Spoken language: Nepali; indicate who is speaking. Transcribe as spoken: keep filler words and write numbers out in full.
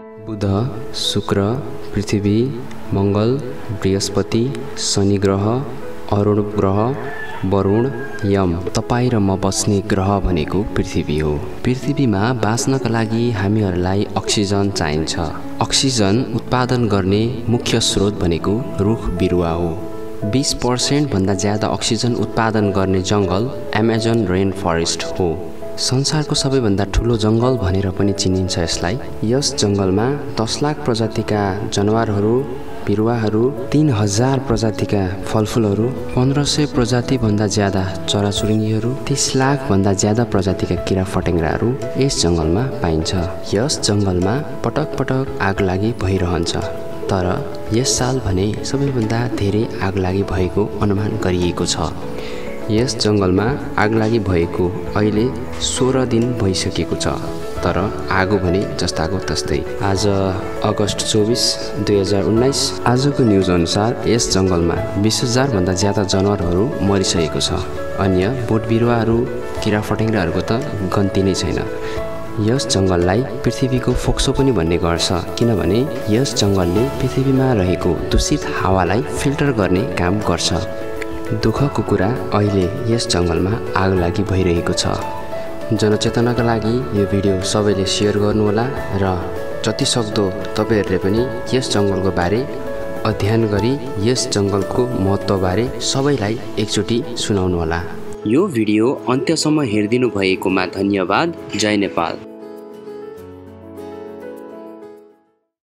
Speaker 1: बुध, शुक्र, पृथ्वी, मंगल, बृहस्पति, शनि ग्रह, अरुण ग्रह, वरुण, यम। तपाईं र म बस्ने ग्रह भनेको पृथ्वी हो। पृथ्वीमा बाँच्नका लागि हामीहरूलाई अक्सिजन चाहिन्छ। अक्सिजन उत्पादन गर्ने मुख्य स्रोत भनेको रुख बिरुवा हो। बीस पर्सेंट भन्दा ज्यादा अक्सिजन उत्पादन गर्ने जंगल अमेजन रेन फरेस्ट हो। संसारको सबैभन्दा ठूलो जंगल भनेर पनि चिनिन्छ यसलाई। यस जंगलमा दस लाख प्रजातिका जनावरहरू, बिरुवाहरू, तीन हजार प्रजातिका फलफुलहरू, पन्ध्र सय प्रजाति भन्दा ज्यादा चराचुरुङ्गीहरू, तीस लाख भन्दा ज्यादा प्रजातिका किरा फटेङ्ग्राहरू यस जंगलमा पाइन्छ। यस जंगलमा पटक पटक आगलागी भइरहन्छ, तर यस साल भने सबैभन्दा धेरै आगलागी भएको अनुमान गरिएको छ। यस जंगलमा आगलागी भएको अहिले सोह्र दिन भइसकेको छ, तर आगो भने जस्ताको तस्तै। आज अगस्त चौबीस दुई हजार उन्नाइस आजको न्युज अनुसार यस जंगलमा बीस हजार भन्दा ज्यादा जनावरहरू मरिसकेको छ। अन्य बोट बिरुवाहरू, किरा फटेङ्ग्राहरूको त गन्ती नै छैन। यस जंगललाई पृथ्वीको फोक्सो पनि भन्ने गर्छ, किनभने यस जंगलले पृथ्वीमा रहेको दूषित हावालाई फिल्टर गर्ने काम गर्छ। दुःखको कुरा अहिले यस जंगलमा आगलागी भइरहेको छ। जनचेतनाका लागि यो भिडियो सबैले शेयर गर्नुहोला र जति सक्दो तपाईहरुले पनि यस जंगलको बारे अध्ययन गरी यस जंगलको महत्त्वबारे सबैलाई एकचोटी सुनाउनुहोला। यो भिडियो अन्त्यसम्म हेरिदिनु भएकोमा धन्यवाद। जय नेपाल।